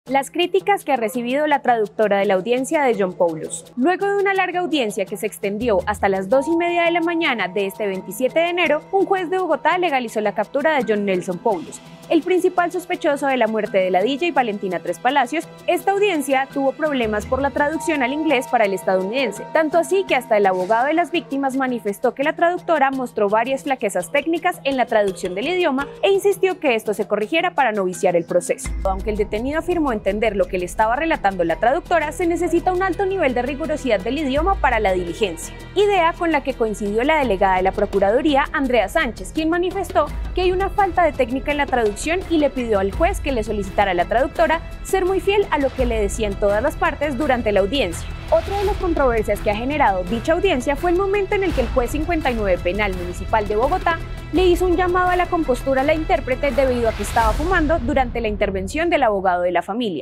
Las críticas que ha recibido la traductora de la audiencia de John Paulus. Luego de una larga audiencia que se extendió hasta las 2:30 de la mañana de este 27 de enero, un juez de Bogotá legalizó la captura de John Nelson Paulus, el principal sospechoso de la muerte de la DJ Valentina Tres Palacios. Esta audiencia tuvo problemas por la traducción al inglés para el estadounidense, tanto así que hasta el abogado de las víctimas manifestó que la traductora mostró varias flaquezas técnicas en la traducción del idioma e insistió que esto se corrigiera para no viciar el proceso. Aunque el detenido afirmó entender lo que le estaba relatando la traductora, se necesita un alto nivel de rigurosidad del idioma para la diligencia, idea con la que coincidió la delegada de la Procuraduría, Andrea Sánchez, quien manifestó que hay una falta de técnica en la traducción y le pidió al juez que le solicitara a la traductora ser muy fiel a lo que le decían todas las partes durante la audiencia. Otra de las controversias que ha generado dicha audiencia fue el momento en el que el juez 59 Penal Municipal de Bogotá le hizo un llamado a la compostura a la intérprete debido a que estaba fumando durante la intervención del abogado de la familia.